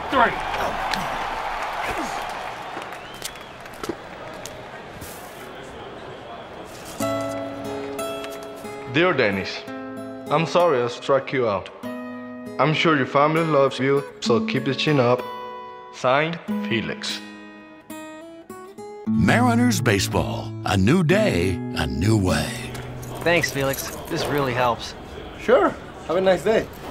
3. Dear Dennis, I'm sorry I struck you out. I'm sure your family loves you, so keep the chin up. Signed, Felix. Mariners baseball. A new day, a new way. Thanks, Felix. This really helps. Sure. Have a nice day.